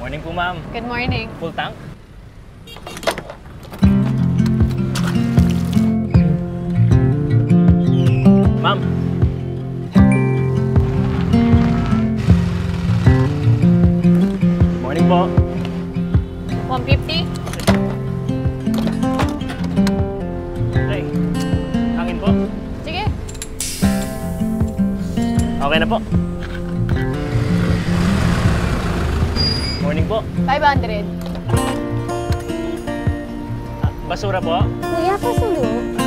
Morning po, ma'am. Good morning. Full tank? Ma'am. Morning po. 150? Ay, hangin po. Sige. Okay na po. Morning po. 500. Basura po. Kuya, pasulo.